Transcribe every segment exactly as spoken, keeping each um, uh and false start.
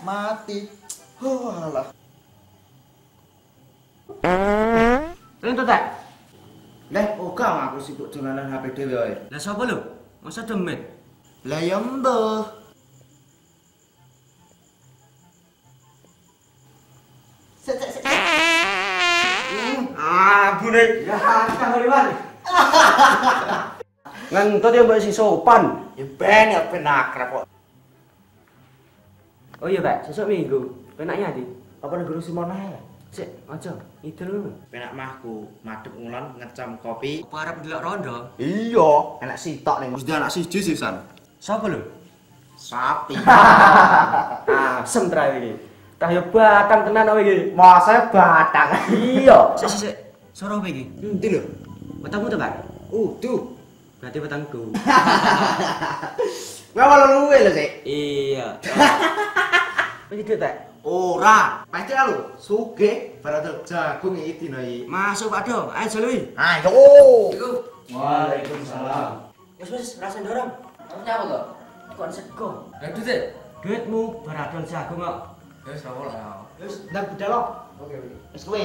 mati. Walah. Tentu tak? Lah, oga aku sibuk dolanan H P dhewe wae. Lah sapa lho? Masa demit? Lah ya mbah. Sek sek sek. Ah, bune. Ya, kang liwat. Ngentut ya mbak si sopan. Ya ben ya ben akrab kok. Oh iya, Pak. Sesuk minggu. Penaknya di. Apa nek guru Simon ae? Sik, aja. Idul. Penak mahku, madhep ngulon ngecam kopi. Apa arep ndelok rondo? Iya, enak sitok ning. Wis anak siji sih San. Sapa lho? Sapi. Asem tra iki. Tah yo batang tenan kowe iki. Masa batang. Iya. Sik sik sik. Soro apa iki? Endi lho? Wetangmu to, Pak? Uduh. Berarti wetangku. Ngawal luwe lho, Sik. Iya. Wis duit tak? Ora, pasti lho, sugih baradal jagung iki dina iki. Masuk Pak Do, ayo jeli. Ayo. Iku. Waalaikumsalam. Wis wis rasen dorong. Arep nyapa to? Kon sego. Lah duite. Duitmu baradal jagung kok. Wis ora lah. Wis ndang budal kok. Oke, oke. Wis kowe.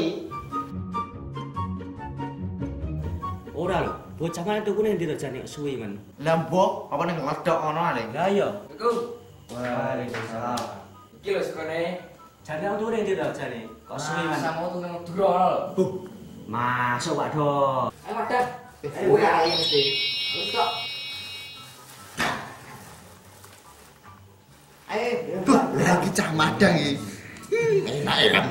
Ora lho, bocah kan tuku ning ndi to jane suwi men. Lah mbok, apa ning ngledok ngono ae. Lah iya. Iku. Waalaikumsalam. Iki lho sekone. Jane aku tuku ning ndi to jane? Kok suwi men. Sama tuh nang Dura lho. Buh, Masuk Pak Do. Ayo madhep. kowe ae mesti. Wis kok. Ayo, buh, lagi cah madang iki. Enak enak.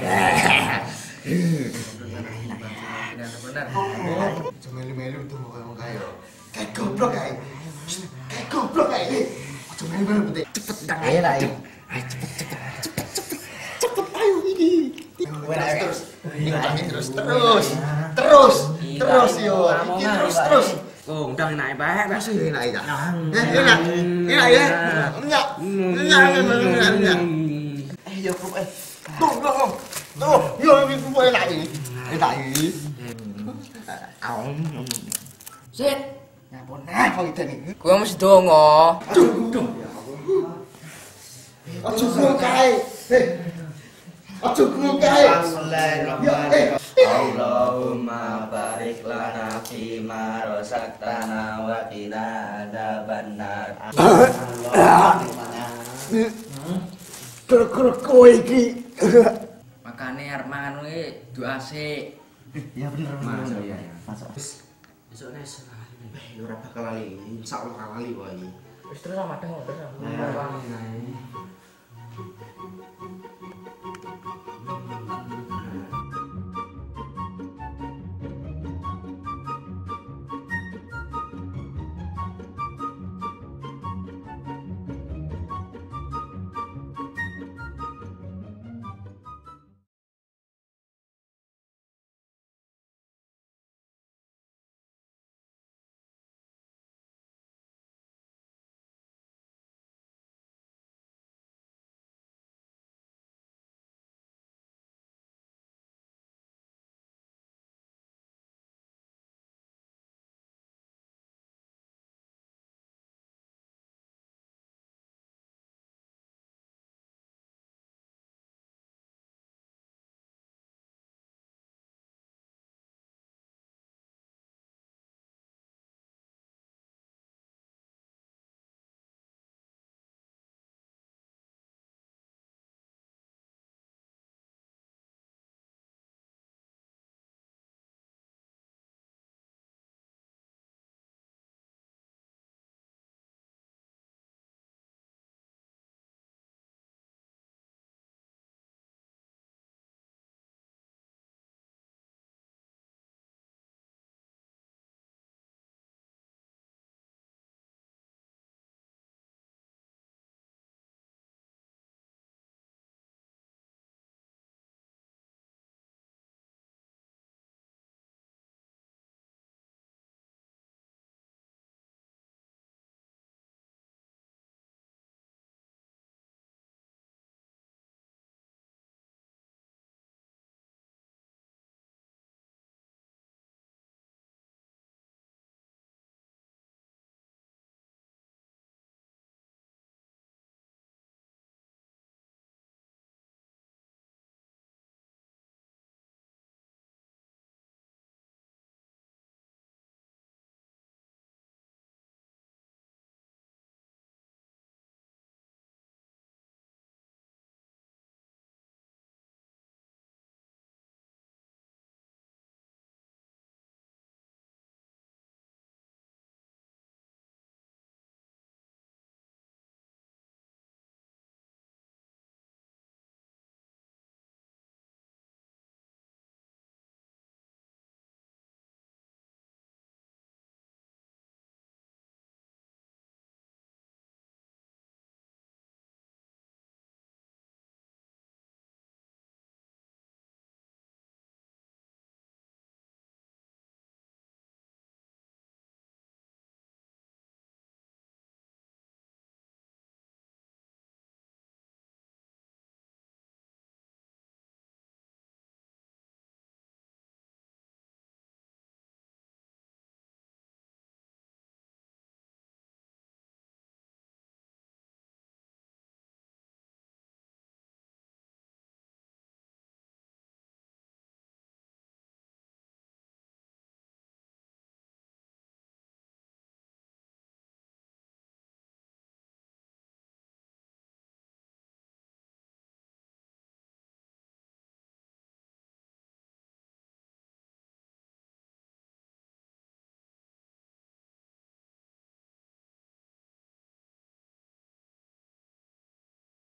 Bener. Melu-melu tuh ngomong kayak kayak goblok kayak. Kayak goblok kayak. Aja melu-melu penting. Cepet ndang ae lah. Ayo cepet cepet cepet cepet. Cepet ayo ini. Terus terus terus terus terus terus yo. Iki terus terus. Oh, ndang enake bae Pak. Masih enak ya. Enak. Enak ya. Enggak. Enggak enggak enggak. Eh yo bro eh. Tuh tuh tuh. Tuh, yo ini enak ini. Enak ini. Aum. Sit. Ngapunten kok iki. Kowe mesti donga. Aduh. Aduh kok kae. Heh. Aduh kok kae. Bismillahirrahmanirrahim. Allahumma barik lana fi ma razaqtana wa qina adzabannar. Krek kowe iki. Makane arep mangan kuwi doa sik. Ya bener Masuk ya. Masuk. Besok nes. Eh ora bakal lali. Insyaallah lali wae. Wis terus madheng terus. Nah,